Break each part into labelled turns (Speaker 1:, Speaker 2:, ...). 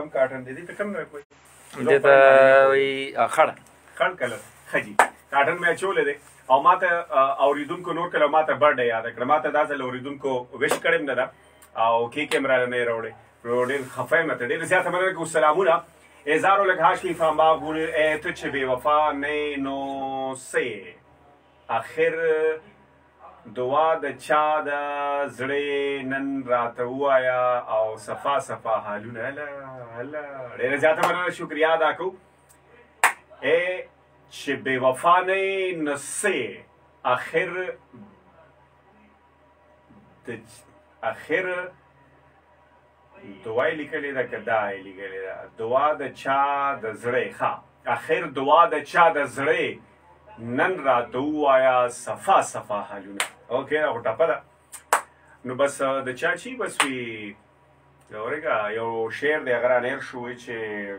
Speaker 1: کم کاټن دی په کم کوي
Speaker 2: دته وی خړ
Speaker 1: کلر خجی کاټن مې چولې دی او ماته اوریدونکو نور کله ماته برډه یاد کړ ماته دا ځل اوریدونکو وش کړم نه دا او کی کیمرا نه راوړې ډېر خفه مته ډېر زیاته مننه کوم سلامونه هزارو لک هاشمی فاما ګور ته چې بے وفا نه نو سه اخر دعا د چا د زړه نن راته وایا او صفا صفا حالونه هلا ډېر زیاته مننه شکریا ادا کو چې بے وفا نه نسه اخر دعا لیکلې ده که دا لیکلې ده دعا د چا د زړه ښه اخر دعا د چا د زړه نن راته ووایا صفا صفا حالونه اوکې هغه ټپه ده نو بس د چا چې بس وي اورېږه یو شعر دی هغه رانیر شو چې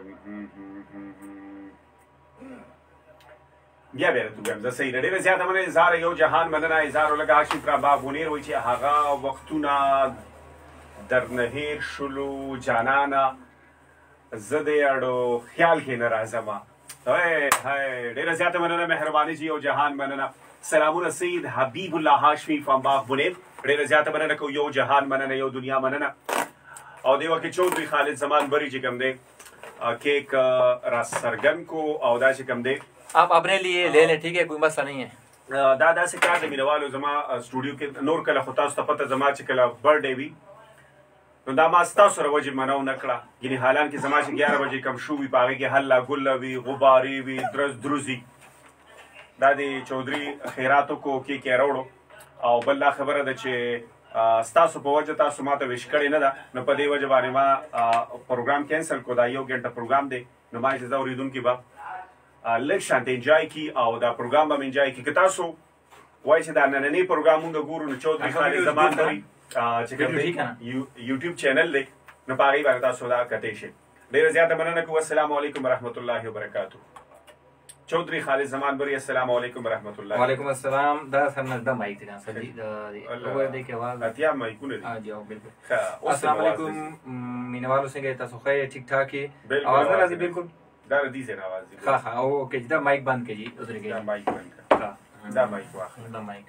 Speaker 1: بیا بیا تو بیا زه صحیح نه ډېره زیاته مننه اظهار یو جهان مننه اظهار لږ هاشم پر باب منیر وایي چې هغه وختونه درنه هیر شلو جانانه زه د اړو خیال کې نه راځم ډېره زیاته مننه مهرباني جي یو جهان مننه سلامونه سید حبیب الله هاشمي فرام باغ منیر ډېره زیاته مننه کو یو جهان مننه یو دنیا مننه او دی وکه چودري خالد زمان بری چې کوم دی کیک را سرګن کو او دا چې کوم دی
Speaker 2: आप अपने लिए ले लें ठीक है कोई मसला नहीं है
Speaker 1: دا داسې کار د مینوالو زما سټوډیو کې نور کله خو تاسو ته پته زما چې کله برډے وي نو دا ما ستاسو سره وجې منو نه کړه یعنې حالان کې زما چې 11 بجې کم شو وي په هغې کې هله ګله وي غبارې وي دروزي دا د چودري خیراتو کو کې راوړو او بل دا خبره ده چې ستاسو په وجه تاسو ما ته ویش کړې نه ده نو په دې وجه باندې ما پروګرام کینسل کو دا 1 غنټه پروګرام دی نو ما چې زه اورېدونکي به لږ شانت انجای کی او دا پروګرام به انجای کی که تاسو وایي چې دا نننی پروګرام مونږ ګورو نو چودري خالد زمان بری چې کوم دی یوټیوب چینل دی نو په هغې باندې تاسو دا کتی شئ ډېره زیاته مننه کوو السلام علیکم ورحمت الله وبرکاتو چودري خالد زمان بری السلام علیکم ورحمت الله
Speaker 2: وعلیکم السلام دا سر نږدې مایک دی سر جی د کې आवाज
Speaker 1: اتیا مایکونه دي
Speaker 2: جی بالکل السلام علیکم مینوالو څنګه تاسو ښه ټیک ټاک یې आवाज نه راځي بالکل
Speaker 1: دا ردی سے آواز دی
Speaker 2: ها ها اوکے دا مائک بند کیجیے ادھر کے
Speaker 1: دا مائک بند کر
Speaker 2: ہاں
Speaker 1: دا مائک واخ
Speaker 2: دا مائک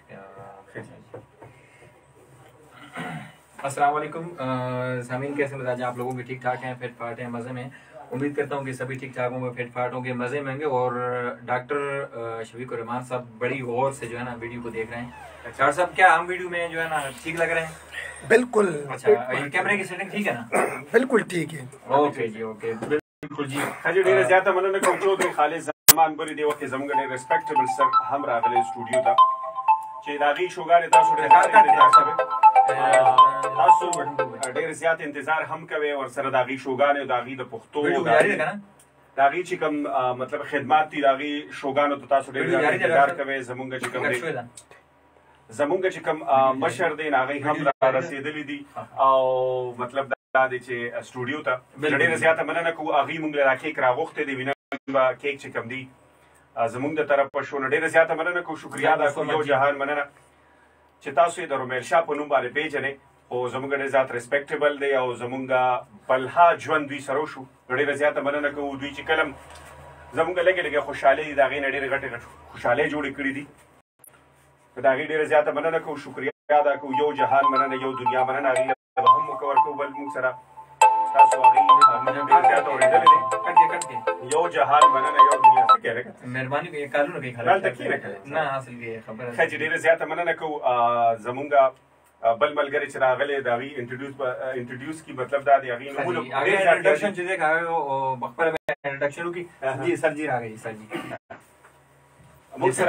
Speaker 2: السلام علیکم سامعین کیسے مزاج آپ لوگوں کے ٹھیک ٹھاک ہیں فٹ فاٹ ہیں مزے میں امید کرتا ہوں کہ سبھی ٹھیک ٹھاک ہوں گے فٹ فاٹ ہوں گے مزے میں ہوں گے اور ڈاکٹر شفیق الرحمان صاحب بڑی غور سے جو ہے نا ویڈیو کو دیکھ رہے ہیں ڈاکٹر صاحب کیا ہم ویڈیو میں جو ہے نا ٹھیک لگ رہے ہیں
Speaker 3: بالکل
Speaker 2: اچھا کیمرے کی سیٹنگ ٹھیک ہے نا
Speaker 3: بالکل ٹھیک ہے
Speaker 2: اوکے جی اوکے بالکل جی
Speaker 1: حاجی ډیره زیاته مننه کوم چودري خالد زمان بری دی وخت زموږ ډېر ریسپیکټیبل سر هم راغلی سټوډیو ته چې د هغې شوګانې تاسو ډېر ډېر زیات انتظار هم کوئ ورسره د هغې شوګانې او د هغې د پښتو د هغې چې کوم مطلب خدمات دي د هغې شوګانو ته تاسو ډېر زیات انتظار کوئ زموږ چې کوم دی زموږ چې کوم مشر دی نو هغې هم را رسېدلي دي او مطلب دا دی چې سټوډیو ته ډېره زیاته مننه کوو هغې مونږ له را کیک راغوښتی دی وینه به کیک چې کوم دی زمونږ د طرفه شو نو ډېره زیاته مننه کوو شکریا ادا کوو یو جهان مننه چې تاسو یې د رومیل شاه په نوم باندې پیژنئ خو زمونږ ډېر زیات ریسپیکټیبل دی او زمونږ بلها ژوند دوی سره وشو نو ډېره زیاته مننه کوو دوی چې کله زمونږ لږې لږې خوشحالۍ دي د هغې نه ډېرې غټې خوشحالۍ جوړې کړي دي نو د هغې ډېره زیاته مننه کوو شکریا ادا کوو یو جهان مننه یو دنیا مننه هغې به هم مکور کوو بل موږ سره تاسو هغې ډېر زیات اورېدلې دي یو جهان مننه یو دنیا څه کېږي
Speaker 2: مهرباني کوئ کارونه کوي خلک
Speaker 1: دلته کښېنه
Speaker 2: نه اصل کې خبره
Speaker 1: ښه چې ډېره زیاته مننه کوو زمونږ بل ملګری چې راغلی د هغې انټروډیوس کی مطلب دا دی هغې نومونه
Speaker 2: انټروډکشن چې دی هغه خپله انټروډکشن وکړي جی سر جی راغی سر جی
Speaker 1: موږ سره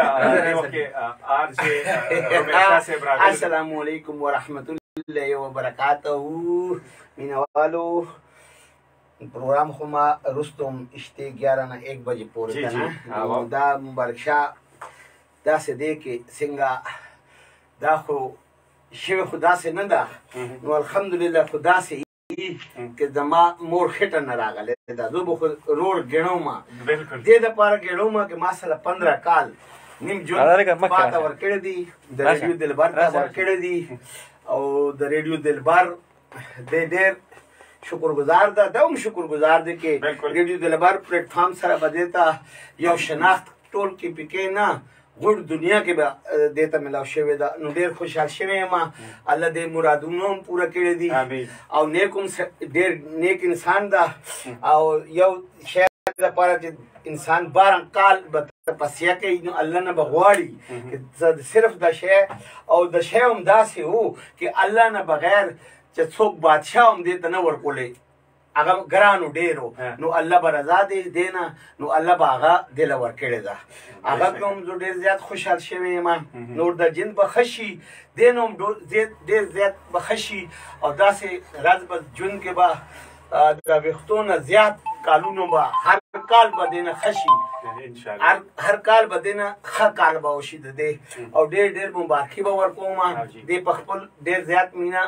Speaker 3: السلام علیکم ورحمت الله وبرکاته مینوالو پروګرام خو ما رستم اشته 11 نه 1 بجې پورې کنه دا مبارک شاه داسې دی کې څنګه دا خو شوی خو داسې نه ده نو الحمدلله خو داسې که زما مور خټه نه راغلی ده زه به خو روړ ګڼوم دې دپاره ګڼوم که ما سره 15 کال نیم ژوند ما ته ورکړی دي د ریډیو دلبر ته ورکړی دي او د ریډیو دلبر دی ډېر شکرګزار ده دا هم شکرګزار دی چې ریډیو د لبر پلیټ فارم سره بده تا یو شناخت ټول کې پکې نه غوړ دنیا کې به دیته ملاو شوی دا نو ډېر خوشحال شوی یم الله دې مرادونه هم پوره کړي دي او نیک هم ډېر نیک انسان ده او یو شی لپاره چې انسان 12 کال به تپسیا کوي نو الله نه بغواړي صرف د شی او د شی هم داسې وو چې الله نه بغیر چې څوک بادشاه هم دې ته نه ورکولی هغه ګرانو ډېرو نو الله به رضا دی دینا نو الله به هغه دله ورکړې ده هغه کوم زه ډېر زیات خوشحال شوی یم نور د جن به ښه شي دی نو هم ډېر زیات به ښه شي او داسې راز به ژوند کې به د ویښتو نه زیات کالونو به هر کال به دی نه ښه شي هر کال به دی نه ښه کال به وشي د دی او ډېر ډېر مبارکي به ورکوم دی په خپل ډېر زیات مینه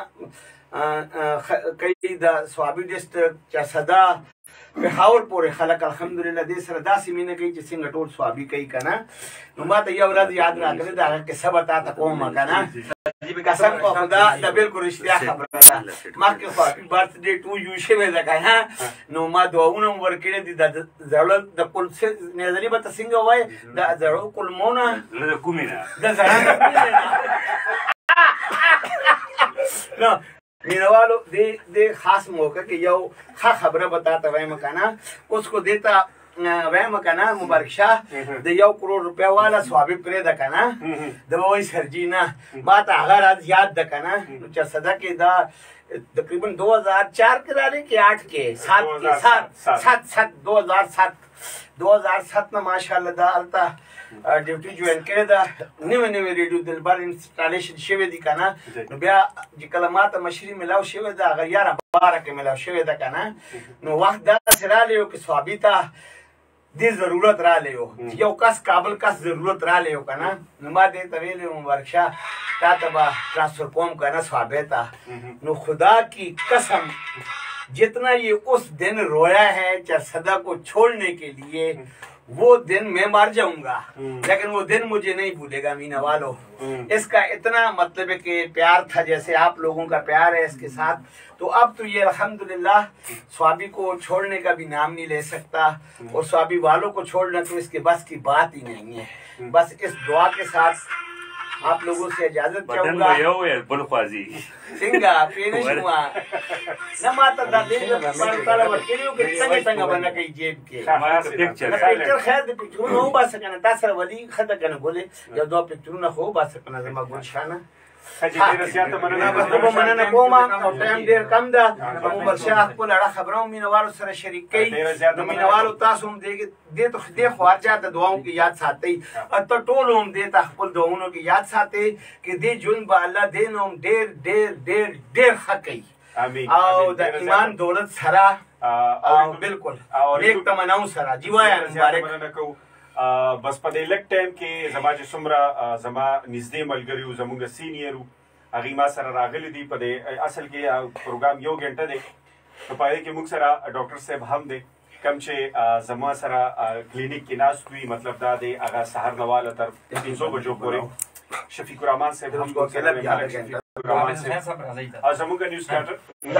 Speaker 3: کوي د سوابي ډسټرکټ چارسده پېښور پورې خلک الحمدلله دې سره داسې مینه کوي چې څنګه ټول سوابي کوي که نه نو ما ته یو ورځ یاد راغلی د هغه کیسه به تا ته کوم که نه قسم په خدا د بلکل رښتیا خبره ده مخکې خو هپي برثډې ټو یو شوی ده که نه نو ما دعاونه هم ورکړي دي د زړه د کل نظري به ته څنګه وایې د زړو کلمو نه د کومې نه د زړه د کومې نه مینوالو دې خاص موقع کې یو ښه خبره به تا ته وایم که نه اوس خو دې ته وایم که نه مبارک شاه د 1 کروڑ روپیا والا سوابي پرېږده که نه د به وایي سرجي نه ما ته هغه راز یاد ده که نه نو چرسده کې دا تقریبا 2004 کې راغلی کې 8 کې 2007 نه ماشاءالله دا هلته ډیوټي جوین کړې ده نوې ریډیو دلبر انسټالیشن شوی دي که نه نو بیا چې کله ما ته مشري میلاو شوې ده هغه 11 کې میلاو شوې ده که نه نو وخت داسې رالی و چې سوابي ته دې ضرورت رالی و یو کس قابل کس ضرورت رالی و که نه نو ما دې ته ویلی مبارک شاه تا ته به ټرانسفر کوم که نه سوابي ته نو خدا کی قسم जितना ये उस दिन रोया है चरसदा को छोड़ने के लिए वो दिन मैं मर जाऊंगा लेकिन वो दिन मुझे नहीं भूलेगा मीना वालों इसका इतना मतलब है कि प्यार था जैसे आप लोगों का प्यार है इसके साथ तो अब तो ये अल्हम्दुलिल्लाह स्वाबी को छोड़ने का भी नाम नहीं ले सकता और स्वाबी वालों को छोड़ना तो इसके बस की बात ही नहीं है बस इस दुआ के साथ आप लोगों से इजाजत चाहूंगा सिंगा पेनिश हुआ न माता दा दिन पर ताला वर्केरियो के संग बना कई जेब के पिक्चर खैर दे पिक्चर हो बा सकना तासर वली खदा कने बोले या दो पिक्चर न हो बा सकना जमा गुलशाना مننه کوم او ټایم ډیر کم ده عمر شاه خپل اړه خبرو مینوالو سره شریک کړي نو مینوالو تاسو هم دې ته خدای خواجه د دعاو کې یاد ساتئ اته ټول هم دې ته خپل دعاونو کې یاد ساتئ کې دې جون به الله دې نو ډیر ډیر ډیر ډیر حقي او د ایمان دولت سره او بالکل نیک تمناو سره جیوایا مبارک
Speaker 1: بس په دې لږ ټایم کې زما چې څومره زما نږدې ملګري وو زموږ سینیر وو هغوی ما سره راغلي دي په دې اصل کې پروګرام 1 غنټه دی نو په هغې کې موږ سره ډاکټر صاحب هم دی کوم چې زما سره کلینیک کې ناست وي مطلب دا دی هغه سهار نه واله تر 5 بجو پورې شفیق الرحمن صاحب هم زموږ نیوز کاټر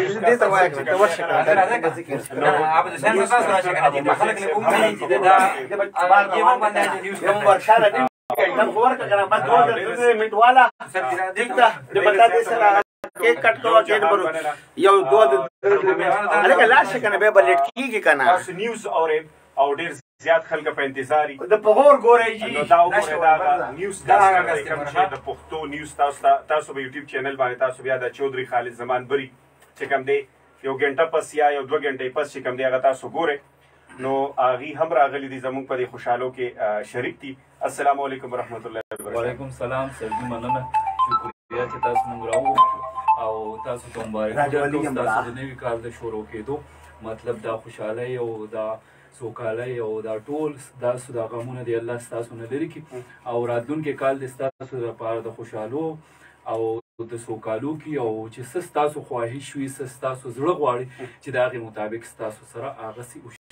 Speaker 3: केक कट को केक बरो यो दो अलग लाश कने बे बलेट की कना
Speaker 1: न्यूज़ और ډیر زیات خلک په انتظار دي
Speaker 3: د پغور ګورې جی
Speaker 1: نو دا وګوره دا نیوز تاسو د پښتو نیوز تاسو په یوټیوب چینل باندې تاسو بیا د چودري خالد زمان بری چې کوم دی 1 غنټه پس یا 2 غنټې پس چې کوم دی هغه تاسو ګوره نو هغه هم راغلي دي زموږ په خوشحالو کې شریک دي السلام علیکم ورحمت الله وبرکاته
Speaker 4: وعلیکم السلام سرجو مننه شکریہ چې تاسو موږ راو او تاسو ته مبارک تاسو د نوي کال د شروع کېدو مطلب دا خوشاله او دا سوکاله او دا ټول دا سودا غمونه دی الله ستاسو نه لري کی او راتلونکي کال د ستاسو لپاره د خوشالو او د سوکالو کی او چې ستاسو خواهش وي ستاسو زړه غواړي چې دا غي مطابق ستاسو سره هغه سي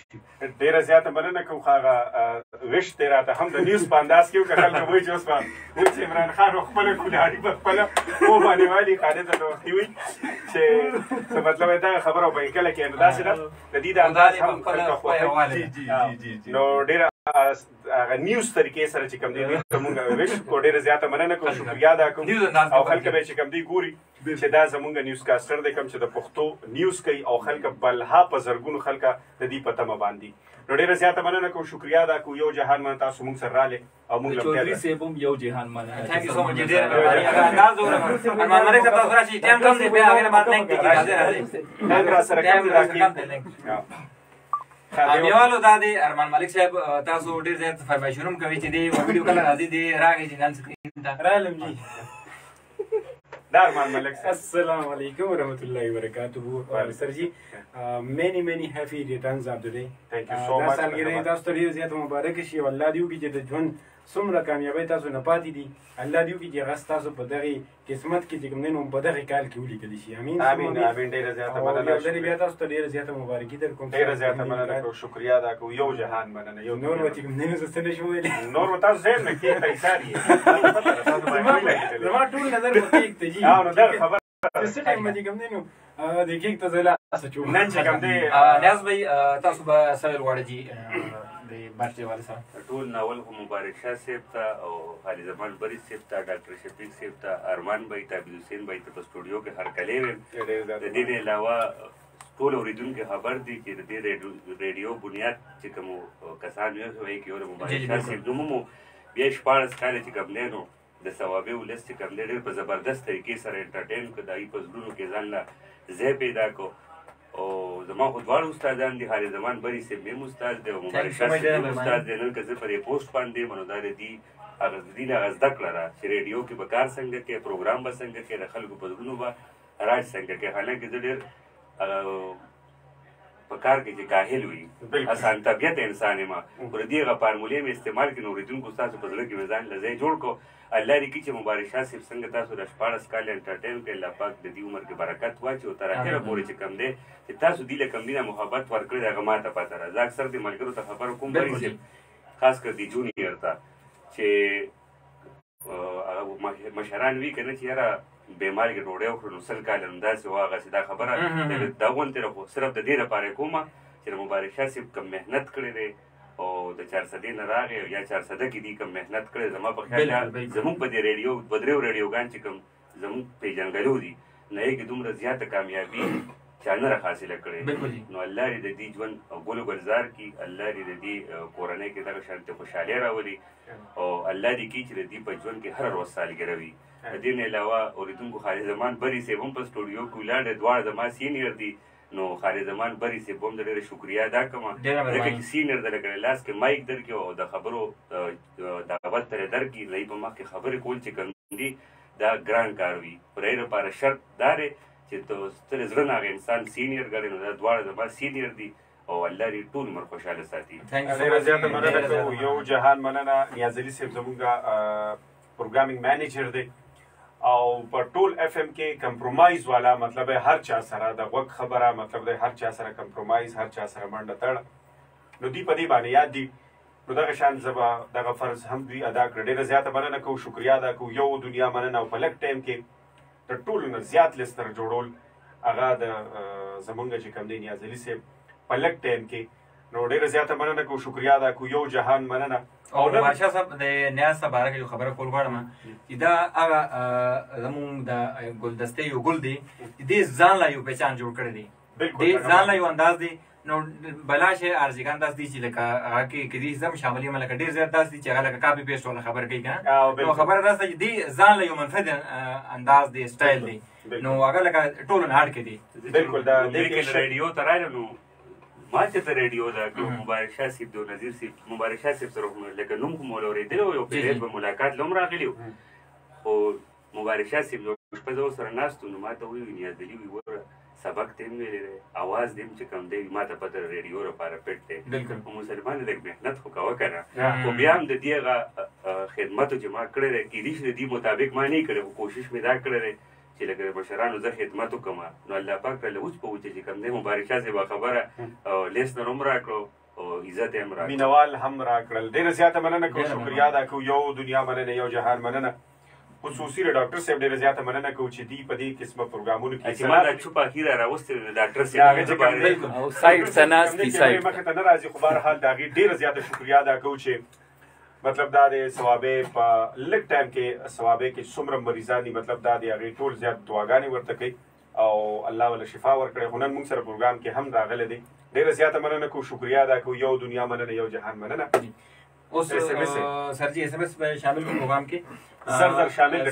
Speaker 1: ډیره زیاته مننه کوم خو هغه ویش دی راته هم د نیوز په انداز کې که خلک وایي چې اوس به وایي چې عمران خان خپله کوناړي په خپله وباندې والي خالد ته وختي وي چې څه مطلب یې دغه خبره به یې کله کې نو داسې ده د دې د انداز هم خلکو خوښوي نو ډېره هغه نیوز طریقې سره چې کوم دی موږ ویش کو ډېره زیاته مننه کوم شکریا ادا کوم او خلک به چې کوم دی ګوري چې دا زمونږ نیوز کاسټر دی کوم چې د پښتو نیوز کوي او خلک بلها په زرګونو خلکه د دې په تمه باندې نو ډېره زیاته مننه کوم شکریا ادا کوم یو جهان مننه تاسو موږ سره راغلې او موږ
Speaker 4: چودھری صاحب هم یو جهان مننه
Speaker 2: ثانک یو سو مچ ډېر انداز وره ارمان ملک صاحب تاسو راشي ټایم کم دی بیا هغه باندې لینک کې راځي
Speaker 1: نن را سره کوم راکې
Speaker 2: امیوالو دا دی ارمان ملک صاحب تاسو ډېر زیات فرمایشونه کوي چې دی ویډیو کله راځي دی راغی چې نن سکرین ته
Speaker 5: رالم جی
Speaker 1: دا ارمان ملک صاحب
Speaker 5: السلام علیکم ورحمۃ اللہ وبرکاتہ سر جی many happy returns of the day
Speaker 1: thank you so much
Speaker 5: دا سالګرې تاسو ته ډېر زیات مبارک شي او الله دې وکړي چې د ژوند څومره کامیابۍ تاسو نه پاتې دي الله دې وکړي چې هغه ستاسو په دغې قسمت کې چې کوم دی نو په دغې کال کې ولیکلی شي امین
Speaker 1: امین ډېره زیاته مننه
Speaker 5: او بیا تاسو ته ډېره زیاته مبارکي در کوم
Speaker 1: ډېره زیاته مننه کوم شکریا ادا کوم یو جهان مننه یو
Speaker 5: نور به چې کوم دی نو زه څه نه شم ویلی
Speaker 1: نور به تاسو ذهن مې کې پیسار یې
Speaker 5: زما ټول نظر په کیک ته جي
Speaker 1: نو دا خبر
Speaker 5: څه ټایم باندې کوم دی نو د کیک ته زه لاس اچوم
Speaker 1: نن چې کوم دی
Speaker 2: نیاز بھائی تاسو به څه ویل غواړئ جي د برثډے والے سره
Speaker 6: ټول ناول خو مبارک شاه صاحب ته او خالد زمان بری صاحب ته ډاکټر شفیق صاحب ته ارمان بھائی ته عبد حسین بھائی ته په سټوډیو کې هرکلی ویم د دې نه علاوه ټول اوریدونکو خبر دي چې د دې ریډیو بنیاد چې کوم کسان یو وایي کې یو مبارک شاه صاحب نوم مو بیا 14 کال چې کوم دی نو د ثوابي ولس چې کوم دی ډېر په زبردست طریقې سره انټرټین کړه د هغوی په زړونو کې ځان له ځای پیدا کړو او زما خو دواړه استادان دي خالد زمان بری صاحب هم استاد دی او مبارک شاه صاحب هم استاد دی نن که زه په دې پوسټ باندې منو دا د دې هغه د دې هغه زده کړه را چې ریډیو کې به کار څنګه کوي پروګرام به څنګه کوي د خلکو په زړونو به راج څنګه کوي حالانکه زه ډېر په کار کې چې کاهل وي اسان طبیعت انسان یم پر دې هغه فارمولې مې استعمال کړي نو اورېدونکو ستاسو په زړه کې مې ځان له ځای جوړ کړو الله دې کړي چې مبارک شاه صاحب څنګه تاسو د 14 کال انټرټین کړئ الله پاک د دې عمر کې برکت واچي او تر اخره پورې چې کوم دی چې تاسو دې له کوم دي نه محبت ورکړئ د هغه ماته پته ده زه اکثر دې ملګرو ته خبر کوم بری صاحب خاص کر دې جونیئر ته چې مشران وي که نه چې یاره بیماري کې ډوډۍ وکړو نو 100 کاله نو داسې وه هغسې دا خبره دا غونډې خو صرف د دې لپاره کومه چې د مبارک شاه صاحب کوم محنت کړی دی او د 400 نه راغی یا 400 کې دي کوم محنت کړی زما په خیال زموږ په دې ریډیو بدریو ریډیوګان چې کوم زموږ پیژنګلو دي نه یې کې دومره زیاته کامیابي چا نه را حاصله کړې نو الله دې د دې ژوند ګل ګلزار کړي الله دې د دې کورنۍ کې دغه شانتې خوشحالي راولي او الله دې کړي چې د دې په ژوند کې هره ورځ سالګره وي د دې نه علاوه اوریدونکو خالد زمان بری صاحب هم په سټوډیو کې ولاړ دواړه زما سینیر دي نو خالد زمان بری صاحب هم د ډېره شکریا ادا کوم ځکه چې سینیر در کړی لاس کې مایک درکړي او د خبرو دعوت ترې درکړي د په مخ کې خبرې کول چې کوم دي دا ګران کار وي پر هغې لپاره شرط دا دی چې ته ستر زړه نه هغه انسان سینیر ګڼې نو دا دواړه زما سینیر دي او الله دې ټول عمر خوشحاله ساتي
Speaker 1: ډېره زیاته مننه کوو یو جهان مننه نیاز علي صاحب زموږ پروګرامینګ مینیجر دی او په ټول اف ام کې کمپرومایز والا مطلب هر چا سره د غوږ خبره مطلب د هر چا سره کمپرومایز هر چا سره منډه تړ نو دی په دې باندې یاد دي نو دغه شان زبا دغه فرض هم دوی ادا کړ ډېره زیاته مننه کوو شکریا ادا کوو یو دنیا مننه او په لږ ټایم کې د ټولو نه زیات لستر جوړول هغه د زمونږ چې کوم دی نیاز علي صاحب په لږ ټایم کې نو ډېره زیاته مننه کوو شکریا ادا کوو یو جهان مننه
Speaker 2: او بادشاه صاحب د نیاز صاحب باره کې یو خبره کول غواړم چې دا هغه زموږ د ګلدستې یو ګل دی چې دې ځان لا یو پہچان جوړ کړی دی دې ځان لا یو انداز دی نو بلاشه ارزګان داس دي چې لکه هغه کې کدي زم شاملې ملک ډېر زیات داس دي چې هغه لکه کاپی پیسټ ولا خبر کوي کنه نو خبره راځي چې دې ځان لا یو منفذ انداز دی سټایل دی نو هغه لکه ټول نه هټ کې دي
Speaker 6: بالکل دا دې ریډیو ته راځي نو ما چې ته ریډیو دا کوم مبارک شاه صاحب دو نذیر صاحب مبارک شاه صاحب سره لکه نوم کوم اورېدل او یو پیډ په ملاقات لوم راغلی او مبارک شاه صاحب په زو سره ناستو نو ما ته وی نیاز دی وره سبق تیم ویلې اواز دیم چې کم دی ما ته پته ریډیو لپاره پټ دی بالکل مسلمان لږ محنت خو کوه کنه خو بیا هم د دې خدمت چې ما کړی دی کېدای شي د دې مطابق ما نه کړی کوشش مې دا کړی دی چې لکه مشرانو زه خدمت وکړم نو الله پاک له اوس په وجه چې کوم دی مبارک شاه صاحب خبره لیست نه هم راکړو او عزت هم راکړل
Speaker 1: مینوال هم راکړل. ډېره زیاته مننه کوو، شکریه ادا کوو. یو دنیا مننه، یو جهان مننه. خصوصي له ډاکټر صاحب ډېره زیاته مننه کوو چې دوی په دې قسمه پروګرامونو کې
Speaker 6: چې ما دا چوپه اخیره راوستې د ډاکټر صاحب
Speaker 4: او سایډ ته ناستې سایډ
Speaker 1: مخې ته نه راځي، خو بهرحال د هغې ډېره زیاته شکریه ادا کوو چې مطلب دا د ثوابې په لږ ټایم کې ثوابې کې څومره مریضان دي، مطلب دا د هغې ټول زیات دعاګانې ورته کوي او الله ولا شفا ورکړي. خو نن موږ سره پروګرام کې هم راغلی دی. ډېره زیاته مننه کوو، شکریه ادا کوو. یو دنیا مننه، یو جهان مننه.
Speaker 2: اوس سر جی SMS पे शामिल हूँ प्रोग्राम के
Speaker 1: زر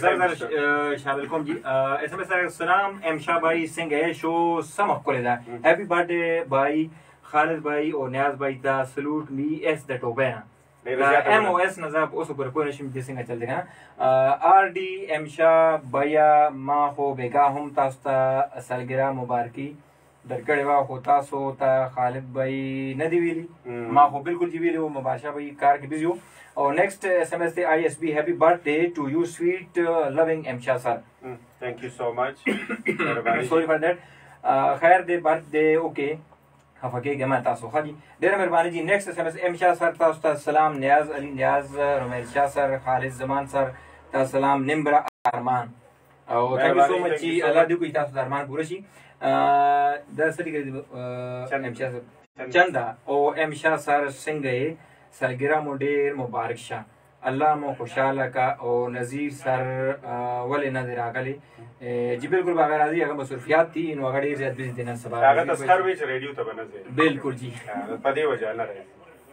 Speaker 2: शामिल कोम जी SMS सर सलाम एमशा भाई सिंह है शो समख को लेदा हैप्पी बर्थडे भाई खालिद भाई और नियाज भाई दा सलूट मी एस द टोबेना MOS नजाब उस ऊपर कोई नशीम जिसिंग चल देगा RD एमशा भैया माँ हो बेगा हम तास्ता सालगिरह मुबारकी दरकड़े वा होता सोता खालिद भाई नदी वीली माँ हो बिल्कुल जी वीली वो मुबाशा भाई कार की बिजी हो. और नेक्स्ट SMS थे ISB happy birthday to you sweet loving Emsha sir.
Speaker 1: Thank you so much.
Speaker 2: Sorry for that. खैर दे बर्थडे ओके हफके गमा तासो खाली ढेर मेहरबानी जी. नेक्स्ट SMS एमशा सर तास्ता सलाम नियाज अली नियाज रोमेल शाह सर खालिद जमान सर ता सलाम निम्बरा अरमान और थैंक यू सो मच जी. अल्लाह दी को तास्ता अरमान पूरा शी दसरी के एमशा सर चंदा ओ एमशा सर सिंह सालगिरह मो ढेर मुबारक शाह. अल्लाह मो खुशहाल का और नज़ीर सर वले नजर आगले जी बिल्कुल बागा राजी अगर मसरूफियात थी इन वगड़े ज़्यादा बिजी देना सब
Speaker 1: आगा तस्कर भी रेडियो तो बना से
Speaker 2: बिल्कुल जी
Speaker 1: पदे वजह ना रहे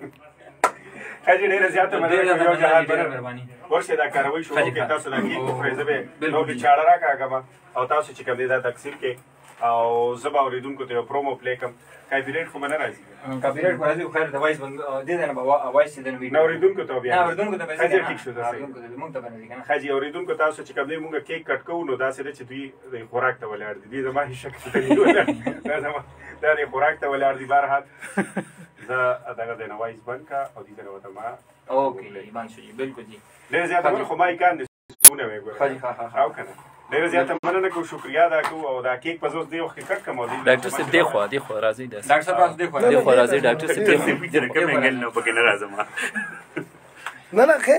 Speaker 1: खाजी ढेर ज़्यादा मदद करो जहां पर
Speaker 2: मेहरबानी
Speaker 1: और से दा कारवाई शुरू के तासु लगी तो फ्रेजबे नो बिचारा रा का गमा और तासु चिकम दे दा तकसीर के او زبا اوریدونکو ته پرومو پلی کوم. کاپیرایټ خو نه راځي.
Speaker 2: کاپیرایټ خو راځي، خیر د وایس بند دې نه به وایس دې
Speaker 1: نه اوریدونکو ته بیا
Speaker 2: نه اوریدونکو ته به
Speaker 1: ځي ټیک شو دا
Speaker 2: مونږ ته باندې کنه
Speaker 1: خاجي اوریدونکو تاسو چې کوم دی مونږ کیک کټ کوو نو دا سره چې دوی خوراک ته ولاړ دي. دې زما هیڅ شک څه نه زما دا دې خوراک ته ولاړ دي. بهرحال زه دغه د وایس بند کا او دې ته وته ما
Speaker 2: اوکې ایمان شو جی بالکل جی.
Speaker 1: ډېر زیات خو ما یې کان سونه وې ګور
Speaker 2: خاجي ها
Speaker 1: او کنه ډېر زیات مننه کوم، شکریہ ادا کوم. او دا کیک پزوس دی وخت کټ کوم دی
Speaker 4: ډاکټر صاحب دی خو راځي دا
Speaker 2: ډاکټر صاحب دی
Speaker 4: خو راځي ډاکټر صاحب دی
Speaker 6: چې کوم انګل نو پکې نه راځم
Speaker 3: نه خیر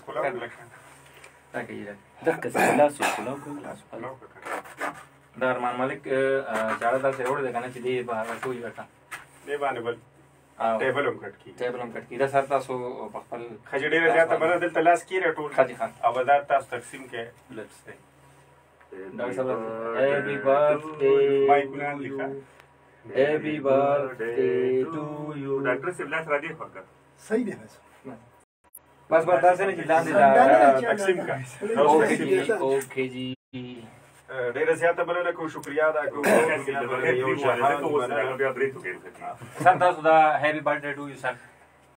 Speaker 2: تا کې
Speaker 4: دغه لاس وکړو
Speaker 2: دا ارمان مالک چاړه دا سره وړه کنه چې دی به کوی وټا
Speaker 1: دی باندې بل ټیبل هم کټ کی
Speaker 2: دا سر تاسو په خپل
Speaker 1: خجې ډېر زیات مننه دلته لاس کې راټول
Speaker 2: خاجي خان
Speaker 1: او دا تاسو تقسیم کې
Speaker 2: لیټس سی ډاکټر صاحب هیپی برثډے
Speaker 1: مایکونه لیکه
Speaker 2: هیپی برثډے ټو یو.
Speaker 6: ډاکټر صاحب لاس را دی فکر
Speaker 3: صحیح دی
Speaker 2: بس برداشت نه لاندې
Speaker 1: تقسیم کا
Speaker 2: اوکې جی.
Speaker 1: ډېر زیات مننه کوم، شکریہ ادا کوم. یو جهان
Speaker 6: بیا درې تو کې
Speaker 2: سر تاسو دا هیپی برثډے ټو یو سر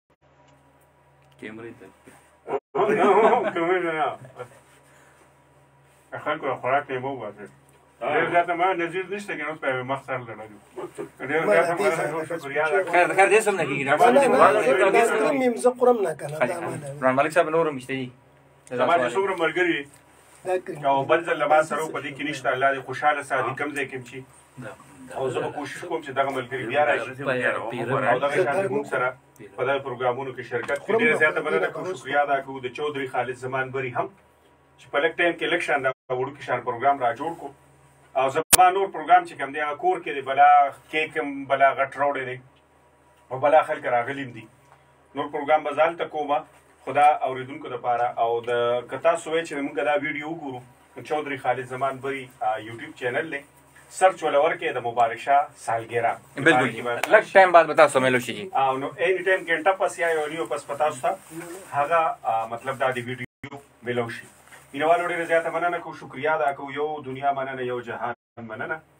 Speaker 4: کیمرې ته
Speaker 1: کومه نه خلکو خوراک نه مو واسه. ډېر زیات ما نظیر نشته کې اوس په مخ سره لړل. ډېر زیات مننه شکریہ ادا کوم.
Speaker 2: خیر دې سم نه کیږي ډاکټر صاحب
Speaker 3: میم ز قرم نه کنه
Speaker 2: ارمان مالک صاحب نور مشته دي
Speaker 1: زما د څومره ملګری او بل ځل لبا سره په دې کې نشته. الله دې خوشاله ساتي کم ځای کې چی او زه به کوشش کوم چې دغه ملګری بیا راشي او دغه شان موږ سره په دغه پروګرامونو کې شرکت کړي. ډېر زیات مننه کوم، شکریہ ادا کوم د چودري خالد زمان بری هم چې په لک ټایم کې لک شان دا وړو کې شان پروګرام را جوړ کو. او زما نور پروګرام چې کوم دی هغه کور کې دی بلا کیکم بلا غټ روړې دی او بلا خلک راغلیم دي. نور پروګرام بزال ته کومه خدا اوریدونکو لپاره او د کتا سوې چې موږ دا ویډیو وګورو چودري خالد زمان بری یوټیوب چینل له سرچ ولور کې د مبارک شاه سالګرا
Speaker 2: بالکل لک ټایم بعد بتا سمېلو شي
Speaker 1: او نو اینی ټایم ګنټه پس یا یو پس پتا ستا هغه مطلب دا دی ویډیو ملو شي. مینوالو ډېر زیاته مننه کوم، شکریہ ادا کوم. یو دنیا مننه، یو جهان مننه.